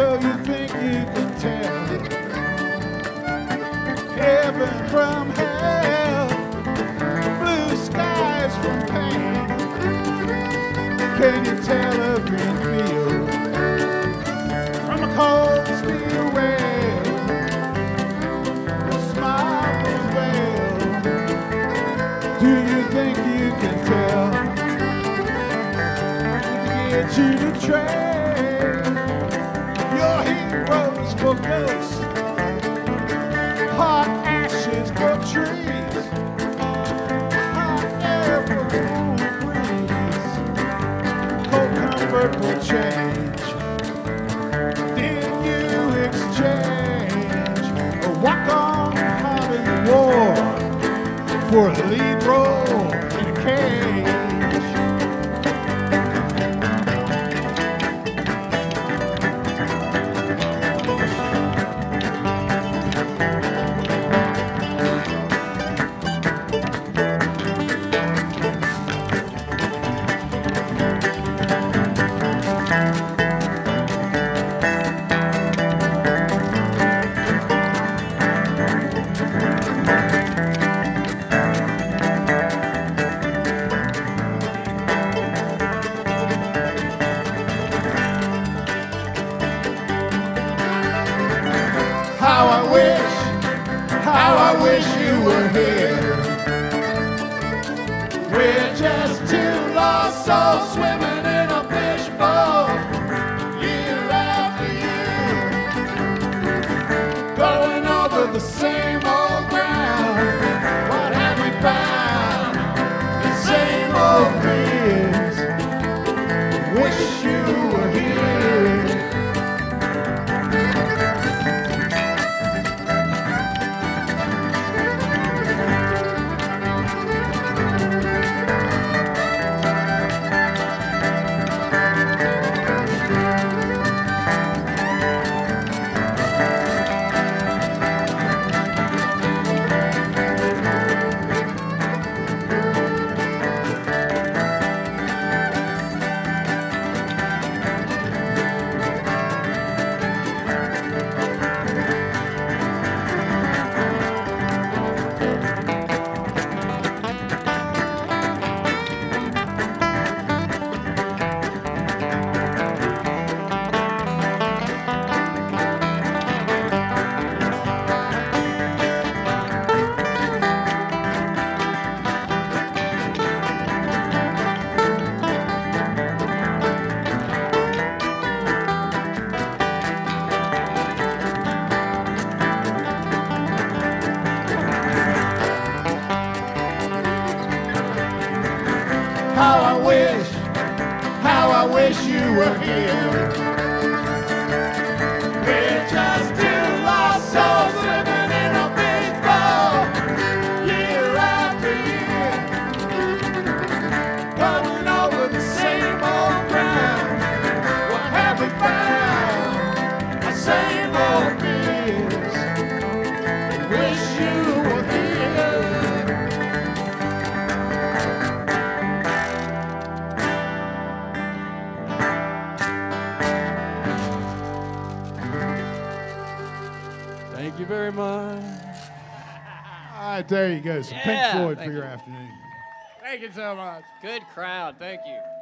So you think you can tell heaven from hell, blue skies from pain? Can you tell a green field from a cold steel rail, a smile from a veil? Do you think you can tell? Get you to trade your heroes for ghosts, hot ashes for trees, hot air for cool breeze, cold comfort for change. Did you exchange a walk-on hot in the war for a lead role in a cage? How I wish you were here. We're just two lost souls swimming in a fishbowl, year after year, going over the same old ground. What have we found? The same old fears. Wish you were here. How I wish you were here. We're just two lost souls living in a big bowl, year after year, going over the same old ground. What have we found? The same old fears. Wish you were here. Thank you very much. All right, there you go. Some Pink Floyd for your afternoon. Thank you so much. Good crowd. Thank you.